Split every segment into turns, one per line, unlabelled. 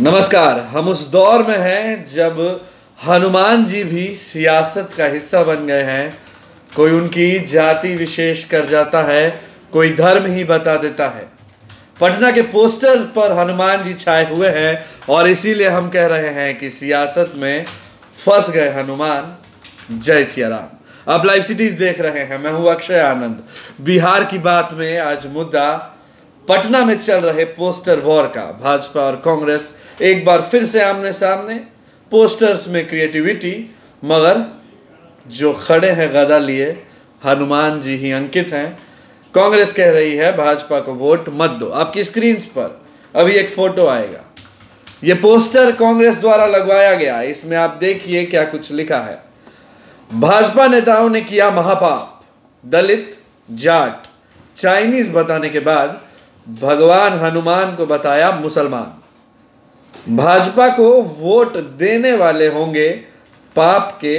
नमस्कार। हम उस दौर में हैं जब हनुमान जी भी सियासत का हिस्सा बन गए हैं। कोई उनकी जाति विशेष कर जाता है, कोई धर्म ही बता देता है। पटना के पोस्टर पर हनुमान जी छाए हुए हैं और इसीलिए हम कह रहे हैं कि सियासत में फंस गए हनुमान। जय सिया राम। आप लाइव सिटीज देख रहे हैं, मैं हूं अक्षय आनंद। बिहार की बात में आज मुद्दा पटना में चल रहे पोस्टर वॉर का। भाजपा और कांग्रेस एक बार फिर से आमने सामने। पोस्टर्स में क्रिएटिविटी, मगर जो खड़े हैं गदा लिए हनुमान जी ही अंकित हैं। कांग्रेस कह रही है भाजपा को वोट मत दो। आपकी स्क्रीन पर अभी एक फोटो आएगा। यह पोस्टर कांग्रेस द्वारा लगवाया गया। इसमें आप देखिए क्या कुछ लिखा है। भाजपा नेताओं ने किया महापाप, दलित, जाट, चाइनीज बताने के बाद भगवान हनुमान को बताया मुसलमान। भाजपा को वोट देने वाले होंगे पाप के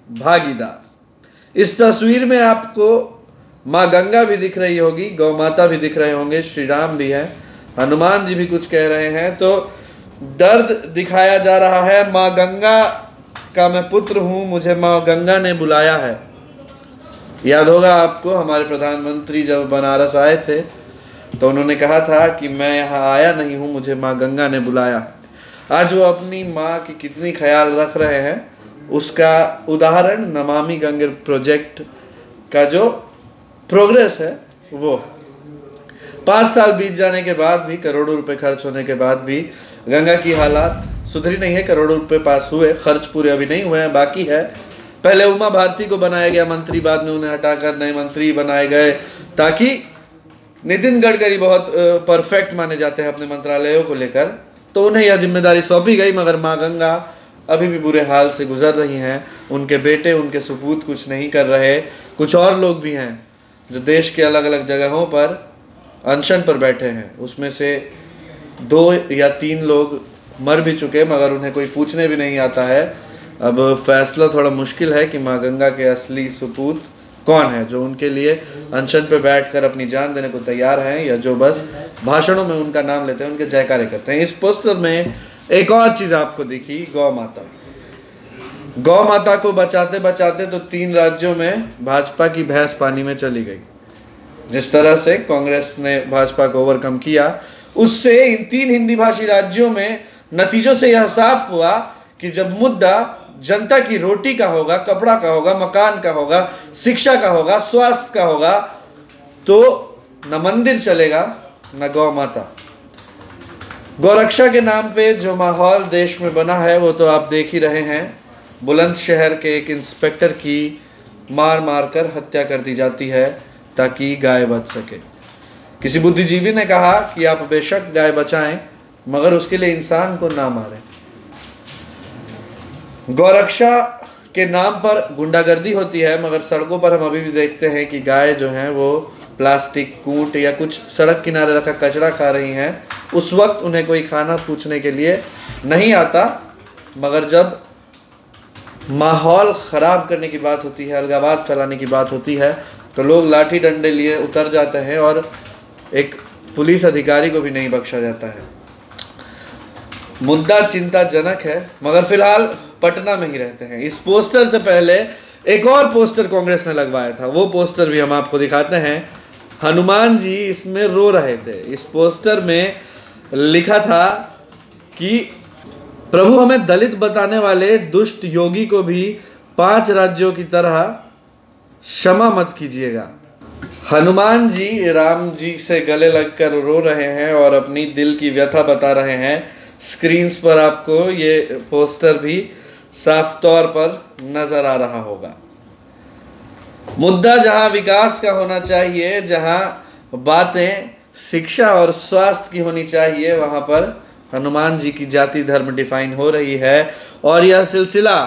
भागीदार। इस तस्वीर में आपको माँ गंगा भी दिख रही होगी, गौ माता भी दिख रहे होंगे, श्री राम भी हैं, हनुमान जी भी कुछ कह रहे हैं। तो दर्द दिखाया जा रहा है। माँ गंगा का मैं पुत्र हूँ, मुझे माँ गंगा ने बुलाया है। याद होगा आपको, हमारे प्रधानमंत्री जब बनारस आए थे तो उन्होंने कहा था कि मैं यहाँ आया नहीं हूँ, मुझे माँ गंगा ने बुलाया है। आज वो अपनी माँ की कितनी ख्याल रख रहे हैं, उसका उदाहरण नमामि गंगे प्रोजेक्ट का जो प्रोग्रेस है वो। 5 साल बीत जाने के बाद भी, करोड़ों रुपए खर्च होने के बाद भी गंगा की हालात सुधरी नहीं है। करोड़ों रुपए पास हुए, खर्च पूरे अभी नहीं हुए हैं, बाकी है। पहले उमा भारती को बनाया गया मंत्री, बाद में उन्हें हटाकर नए मंत्री बनाए गए, ताकि नितिन गडकरी बहुत परफेक्ट माने जाते हैं अपने मंत्रालयों को लेकर, तो उन्हें यह जिम्मेदारी सौंपी गई। मगर माँ गंगा अभी भी बुरे हाल से गुजर रही हैं। उनके बेटे, उनके सपूत कुछ नहीं कर रहे। कुछ और लोग भी हैं जो देश के अलग अलग जगहों पर अनशन पर बैठे हैं। उसमें से 2 या 3 लोग मर भी चुके, मगर उन्हें कोई पूछने भी नहीं आता है। अब फैसला थोड़ा मुश्किल है कि माँ गंगा के असली सपूत कौन है, जो उनके लिए अनशन पे बैठकर अपनी जान देने को तैयार हैं, या जो बस भाषणों में उनका नाम लेते हैं, उनके जयकारे करते हैं। इस पोस्टर में एक और चीज आपको दिखी, गौ माता। गौ माता को बचाते बचाते तो 3 राज्यों में भाजपा की भैंस पानी में चली गई। जिस तरह से कांग्रेस ने भाजपा को ओवरकम किया, उससे इन 3 हिंदी भाषी राज्यों में नतीजों से यह साफ हुआ कि जब मुद्दा जनता की रोटी का होगा, कपड़ा का होगा, मकान का होगा, शिक्षा का होगा, स्वास्थ्य का होगा, तो न मंदिर चलेगा न गौ माता। गौरक्षा के नाम पे जो माहौल देश में बना है वो तो आप देख ही रहे हैं। बुलंदशहर के एक इंस्पेक्टर की मार मार कर हत्या कर दी जाती है ताकि गाय बच सके। किसी बुद्धिजीवी ने कहा कि आप बेशक गाय बचाएं, मगर उसके लिए इंसान को ना मारें। गौरक्षा के नाम पर गुंडागर्दी होती है, मगर सड़कों पर हम अभी भी देखते हैं कि गाय जो हैं वो प्लास्टिक, कूट या कुछ सड़क किनारे रखा कचरा खा रही हैं। उस वक्त उन्हें कोई खाना पूछने के लिए नहीं आता, मगर जब माहौल ख़राब करने की बात होती है, अलगावाद फैलाने की बात होती है, तो लोग लाठी डंडे लिए उतर जाते हैं और एक पुलिस अधिकारी को भी नहीं बख्शा जाता है। मुद्दा चिंताजनक है, मगर फिलहाल पटना में ही रहते हैं। इस पोस्टर से पहले एक और पोस्टर कांग्रेस ने लगवाया था, वो पोस्टर भी हम आपको दिखाते हैं। हनुमान जी इसमें रो रहे थे। इस पोस्टर में लिखा था कि प्रभु हमें दलित बताने वाले दुष्ट योगी को भी 5 राज्यों की तरह क्षमा मत कीजिएगा। हनुमान जी राम जी से गले लगकर रो रहे हैं और अपनी दिल की व्यथा बता रहे हैं। स्क्रीन्स पर आपको ये पोस्टर भी साफ तौर पर नजर आ रहा होगा। मुद्दा जहां विकास का होना चाहिए, जहां बातें शिक्षा और स्वास्थ्य की होनी चाहिए, वहां पर हनुमान जी की जाति धर्म डिफाइन हो रही है। और यह सिलसिला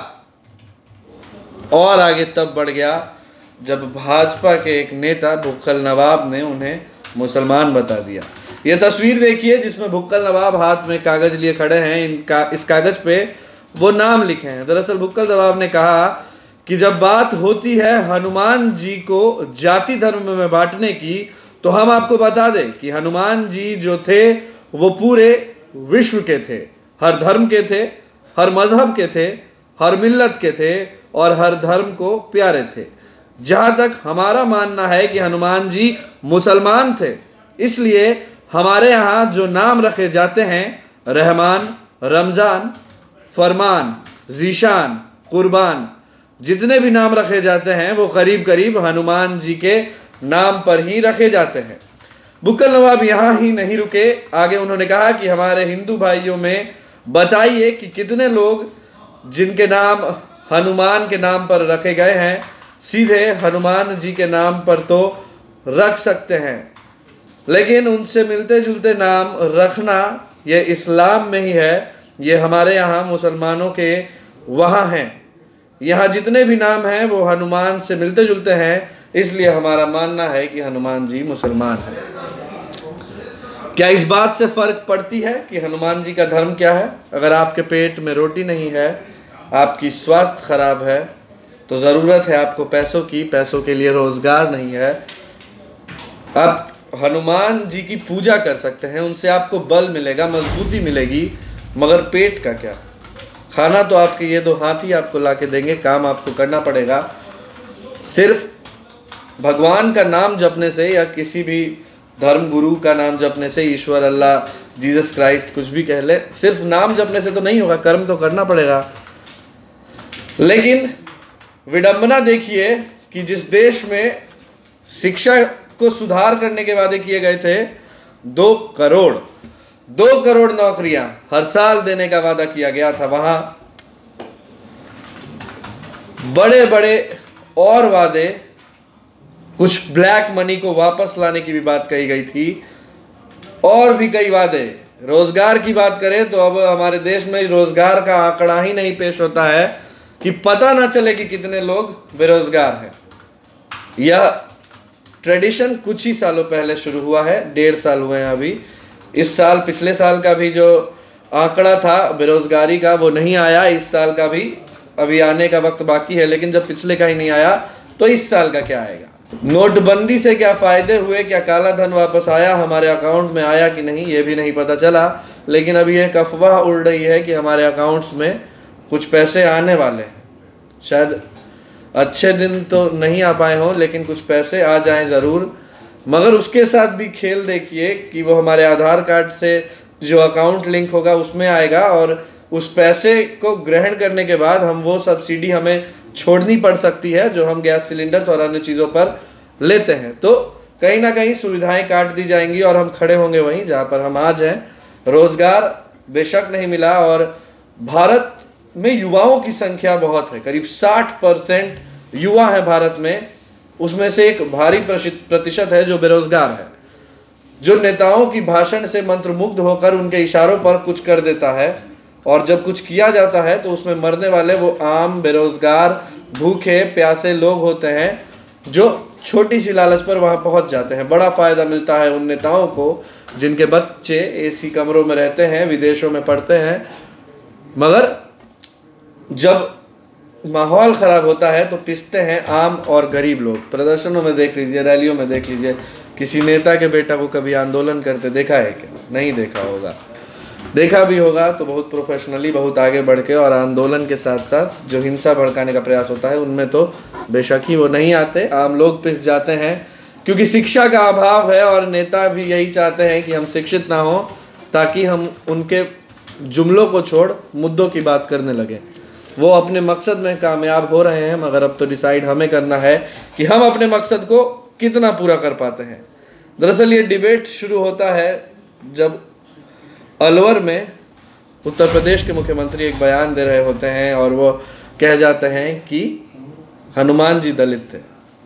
और आगे तब बढ़ गया जब भाजपा के एक नेता भुक्कल नवाब ने उन्हें मुसलमान बता दिया। ये तस्वीर देखिए जिसमें भुक्कल नवाब हाथ में कागज लिए खड़े हैं। इस कागज पे वो नाम लिखे हैं। दरअसल भुक्कल नवाब ने कहा कि जब बात होती है हनुमान जी को जाति धर्म में बांटने की, तो हम आपको बता दें कि हनुमान जी जो थे वो पूरे विश्व के थे। हर धर्म के थे, हर मजहब के थे, हर मिल्लत के थे और हर धर्म को प्यारे थे। जहाँ तक हमारा मानना है कि हनुमान जी मुसलमान थे, इसलिए हमारे यहाँ जो नाम रखे जाते हैं, रहमान, रमज़ान, फरमान, ज़ीशान, कुर्बान, जितने भी नाम रखे जाते हैं वो करीब करीब हनुमान जी के नाम पर ही रखे जाते हैं। बुक्कल नवाब यहाँ ही नहीं रुके, आगे उन्होंने कहा कि हमारे हिंदू भाइयों में बताइए कि कितने लोग जिनके नाम हनुमान के नाम पर रखे गए हैं, सीधे हनुमान जी के नाम पर तो रख सकते हैं, लेकिन उनसे मिलते जुलते नाम रखना ये इस्लाम में ही है, ये हमारे यहाँ मुसलमानों के वहाँ हैं। यहाँ जितने भी नाम हैं वो हनुमान से मिलते जुलते हैं, इसलिए हमारा मानना है कि हनुमान जी मुसलमान हैं। क्या इस बात से फ़र्क पड़ती है कि हनुमान जी का धर्म क्या है? अगर आपके पेट में रोटी नहीं है, आपकी स्वास्थ्य खराब है, तो ज़रूरत है आपको पैसों की, पैसों के लिए रोज़गार नहीं है, आप हनुमान जी की पूजा कर सकते हैं, उनसे आपको बल मिलेगा, मजबूती मिलेगी, मगर पेट का क्या? खाना तो आपके ये दो हाथ ही आपको ला के देंगे, काम आपको करना पड़ेगा। सिर्फ भगवान का नाम जपने से या किसी भी धर्म गुरु का नाम जपने से, ईश्वर, अल्लाह, जीसस क्राइस्ट, कुछ भी कह ले, सिर्फ नाम जपने से तो नहीं होगा, कर्म तो करना पड़ेगा। लेकिन विडंबना देखिए कि जिस देश में शिक्षा को सुधार करने के वादे किए गए थे, 2 करोड़ नौकरियां हर साल देने का वादा किया गया था, वहां बड़े बड़े और वादे, कुछ ब्लैक मनी को वापस लाने की भी बात कही गई थी, और भी कई वादे। रोजगार की बात करें तो अब हमारे देश में रोजगार का आंकड़ा ही नहीं पेश होता है कि पता ना चले कि कितने लोग बेरोजगार हैं। यह ट्रेडिशन कुछ ही सालों पहले शुरू हुआ है, 1.5 साल हुए हैं अभी। इस साल, पिछले साल का भी जो आंकड़ा था बेरोजगारी का वो नहीं आया, इस साल का भी अभी आने का वक्त बाकी है, लेकिन जब पिछले का ही नहीं आया तो इस साल का क्या आएगा? नोटबंदी से क्या फ़ायदे हुए, क्या काला धन वापस आया, हमारे अकाउंट में आया कि नहीं, ये भी नहीं पता चला। लेकिन अभी एक अफवाह उड़ रही है कि हमारे अकाउंट्स में कुछ पैसे आने वाले हैं। शायद अच्छे दिन तो नहीं आ पाए हों, लेकिन कुछ पैसे आ जाएं ज़रूर। मगर उसके साथ भी खेल देखिए कि वो हमारे आधार कार्ड से जो अकाउंट लिंक होगा उसमें आएगा, और उस पैसे को ग्रहण करने के बाद हम वो सब्सिडी हमें छोड़नी पड़ सकती है जो हम गैस सिलेंडर्स और अन्य चीज़ों पर लेते हैं। तो कहीं ना कहीं सुविधाएं काट दी जाएंगी और हम खड़े होंगे वहीं जहाँ पर हम आज हैं। रोज़गार बेशक नहीं मिला, और भारत में युवाओं की संख्या बहुत है, करीब 60% युवा हैं भारत में, उसमें से एक भारी प्रतिशत है जो बेरोजगार है, जो नेताओं की भाषण से मंत्रमुग्ध होकर उनके इशारों पर कुछ कर देता है, और जब कुछ किया जाता है तो उसमें मरने वाले वो आम बेरोजगार भूखे प्यासे लोग होते हैं जो छोटी सी लालच पर वहाँ पहुँच जाते हैं। बड़ा फ़ायदा मिलता है उन नेताओं को जिनके बच्चे एसी कमरों में रहते हैं, विदेशों में पढ़ते हैं, मगर जब माहौल ख़राब होता है तो पिसते हैं आम और गरीब लोग। प्रदर्शनों में देख लीजिए, रैलियों में देख लीजिए, किसी नेता के बेटा को कभी आंदोलन करते देखा है क्या? नहीं देखा होगा। देखा भी होगा तो बहुत प्रोफेशनली, बहुत आगे बढ़ के, और आंदोलन के साथ साथ जो हिंसा भड़काने का प्रयास होता है उनमें तो बेशक ही वो नहीं आते, आम लोग पिस जाते हैं, क्योंकि शिक्षा का अभाव है और नेता भी यही चाहते हैं कि हम शिक्षित ना हों ताकि हम उनके जुमलों को छोड़ मुद्दों की बात करने लगें। वो अपने मकसद में कामयाब हो रहे हैं, मगर अब तो डिसाइड हमें करना है कि हम अपने मकसद को कितना पूरा कर पाते हैं। दरअसल ये डिबेट शुरू होता है जब अलवर में उत्तर प्रदेश के मुख्यमंत्री एक बयान दे रहे होते हैं और वो कह जाते हैं कि हनुमान जी दलित थे।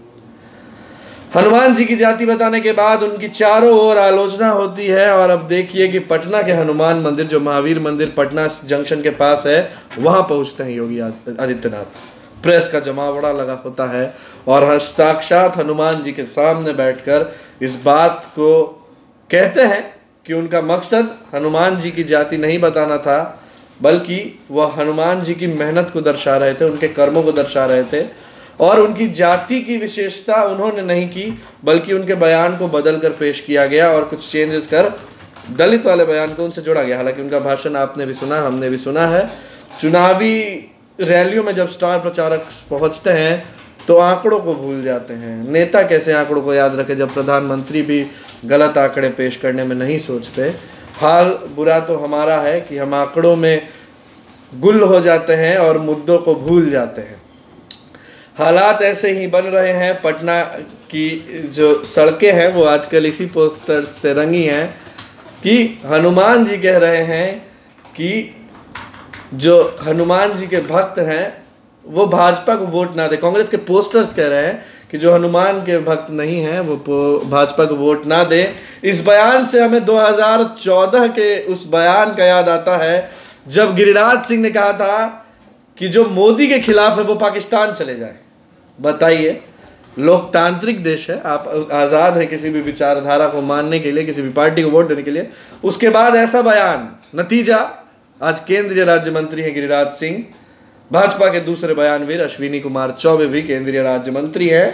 हनुमान जी की जाति बताने के बाद उनकी चारों ओर आलोचना होती है, और अब देखिए कि पटना के हनुमान मंदिर, जो महावीर मंदिर पटना जंक्शन के पास है, वहाँ पहुँचते हैं योगी आदित्यनाथ। प्रेस का जमावड़ा लगा होता है और साक्षात हनुमान जी के सामने बैठकर इस बात को कहते हैं कि उनका मकसद हनुमान जी की जाति नहीं बताना था, बल्कि वह हनुमान जी की मेहनत को दर्शा रहे थे, उनके कर्मों को दर्शा रहे थे, और उनकी जाति की विशेषता उन्होंने नहीं की, बल्कि उनके बयान को बदल कर पेश किया गया और कुछ चेंजेस कर दलित वाले बयान को उनसे जोड़ा गया। हालांकि उनका भाषण आपने भी सुना, हमने भी सुना है। चुनावी रैलियों में जब स्टार प्रचारक पहुंचते हैं तो आंकड़ों को भूल जाते हैं। नेता कैसे आंकड़ों को याद रखे जब प्रधानमंत्री भी गलत आंकड़े पेश करने में नहीं सोचते। हाल बुरा तो हमारा है कि हम आंकड़ों में गुल हो जाते हैं और मुद्दों को भूल जाते हैं। हालात ऐसे ही बन रहे हैं। पटना की जो सड़कें हैं वो आजकल इसी पोस्टर से रंगी हैं कि हनुमान जी कह रहे हैं कि जो हनुमान जी के भक्त हैं वो भाजपा को वोट ना दे। कांग्रेस के पोस्टर्स कह रहे हैं कि जो हनुमान के भक्त नहीं हैं वो भाजपा को वोट ना दे। इस बयान से हमें 2014 के उस बयान का याद आता है जब गिरिराज सिंह ने कहा था कि जो मोदी के खिलाफ है वो पाकिस्तान चले जाए। बताइए, लोकतांत्रिक देश है, आप आज़ाद हैं किसी भी विचारधारा को मानने के लिए, किसी भी पार्टी को वोट देने के लिए। उसके बाद ऐसा बयान, नतीजा आज केंद्रीय राज्य मंत्री हैं गिरिराज सिंह। भाजपा के दूसरे बयानवीर अश्विनी कुमार चौबे भी केंद्रीय राज्य मंत्री हैं।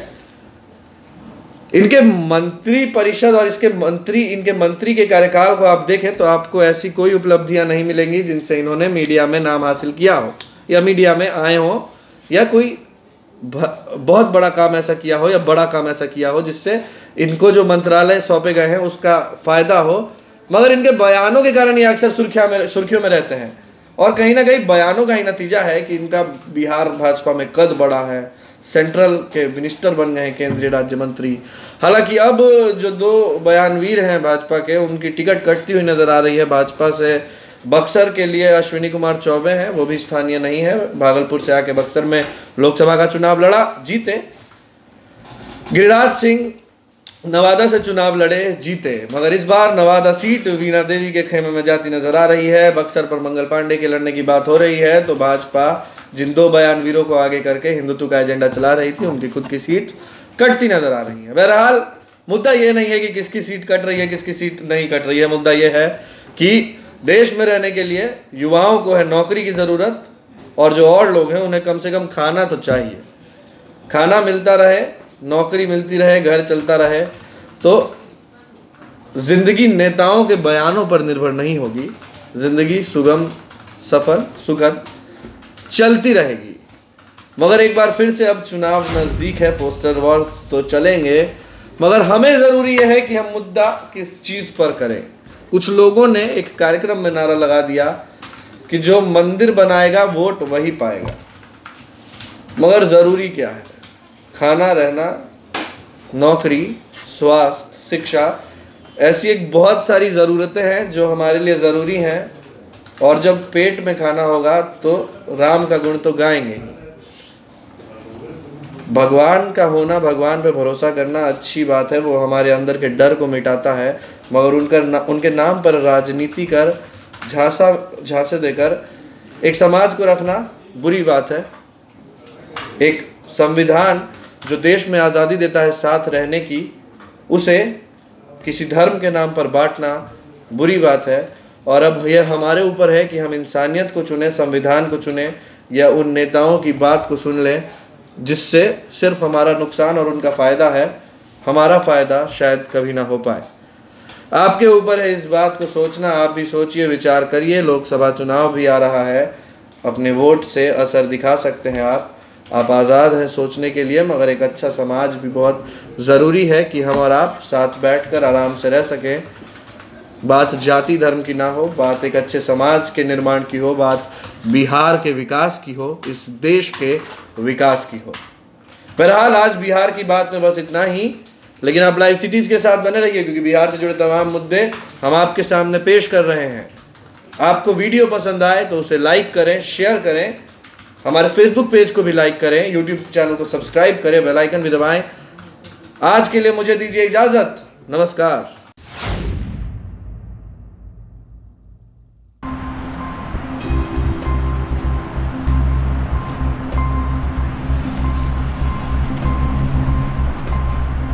इनके मंत्री परिषद और इनके मंत्री के कार्यकाल को आप देखें तो आपको ऐसी कोई उपलब्धियां नहीं मिलेंगी जिनसे इन्होंने मीडिया में नाम हासिल किया हो या मीडिया में आए हो या कोई बहुत बड़ा काम ऐसा किया हो या बड़ा काम ऐसा किया हो जिससे इनको जो मंत्रालय सौंपे गए हैं उसका फायदा हो। मगर इनके बयानों के कारण ये अक्सर सुर्खियों में रहते हैं और कहीं ना कहीं बयानों का ही नतीजा है कि इनका बिहार भाजपा में कद बढ़ा है। सेंट्रल के मिनिस्टर बन गए हैं, केंद्रीय राज्य मंत्री। हालांकि अब जो दो बयानवीर हैं भाजपा के, उनकी टिकट कटती हुई नजर आ रही है भाजपा से। बक्सर के लिए अश्विनी कुमार चौबे हैं, वो भी स्थानीय नहीं है, भागलपुर से आके बक्सर में लोकसभा का चुनाव लड़ा, जीते। गिरिराज सिंह नवादा से चुनाव लड़े, जीते, मगर इस बार नवादा सीट वीणा देवी के खेमे में जाती नजर आ रही है। बक्सर पर मंगल पांडे के लड़ने की बात हो रही है तो भाजपा जिन दो बयानवीरों को आगे करके हिंदुत्व का एजेंडा चला रही थी उनकी खुद की सीट कटती नजर आ रही है। बहरहाल मुद्दा ये नहीं है कि किसकी सीट कट रही है किसकी सीट नहीं कट रही है। मुद्दा ये है कि देश में रहने के लिए युवाओं को है नौकरी की ज़रूरत और जो और लोग हैं उन्हें कम से कम खाना तो चाहिए। खाना मिलता रहे, नौकरी मिलती रहे, घर चलता रहे तो जिंदगी नेताओं के बयानों पर निर्भर नहीं होगी। जिंदगी सुगम, सफल, सुखद चलती रहेगी। मगर एक बार फिर से अब चुनाव नज़दीक है, पोस्टर वॉर तो चलेंगे, मगर हमें ज़रूरी यह है कि हम मुद्दा किस चीज़ पर करें। कुछ लोगों ने एक कार्यक्रम में नारा लगा दिया कि जो मंदिर बनाएगा वोट वही पाएगा। मगर ज़रूरी क्या है? खाना, रहना, नौकरी, स्वास्थ्य, शिक्षा, ऐसी एक बहुत सारी ज़रूरतें हैं जो हमारे लिए ज़रूरी हैं। और जब पेट में खाना होगा तो राम का गुण तो गाएंगे ही। भगवान का होना, भगवान पे भरोसा करना अच्छी बात है, वो हमारे अंदर के डर को मिटाता है। मगर उनके नाम पर राजनीति कर, झांसे देकर एक समाज को रखना बुरी बात है। एक संविधान जो देश में आज़ादी देता है साथ रहने की, उसे किसी धर्म के नाम पर बांटना बुरी बात है। और अब यह हमारे ऊपर है कि हम इंसानियत को चुनें, संविधान को चुनें या उन नेताओं की बात को सुन लें जिससे सिर्फ हमारा नुकसान और उनका फ़ायदा है, हमारा फ़ायदा शायद कभी ना हो पाए। आपके ऊपर है इस बात को सोचना। आप भी सोचिए, विचार करिए। लोकसभा चुनाव भी आ रहा है, अपने वोट से असर दिखा सकते हैं आप आज़ाद हैं सोचने के लिए। मगर एक अच्छा समाज भी बहुत ज़रूरी है कि हम और आप साथ बैठकर आराम से रह सकें। बात जाति धर्म की ना हो, बात एक अच्छे समाज के निर्माण की हो, बात बिहार के विकास की हो, इस देश के विकास की हो। बहरहाल आज बिहार की बात में बस इतना ही, लेकिन आप लाइव सिटीज़ के साथ बने रहिए क्योंकि बिहार से जुड़े तमाम मुद्दे हम आपके सामने पेश कर रहे हैं। आपको वीडियो पसंद आए तो उसे लाइक करें, शेयर करें, हमारे फेसबुक पेज को भी लाइक करें, यूट्यूब चैनल को सब्सक्राइब करें, बेल आइकन भी दबाएं। आज के लिए मुझे दीजिए इजाज़त। नमस्कार।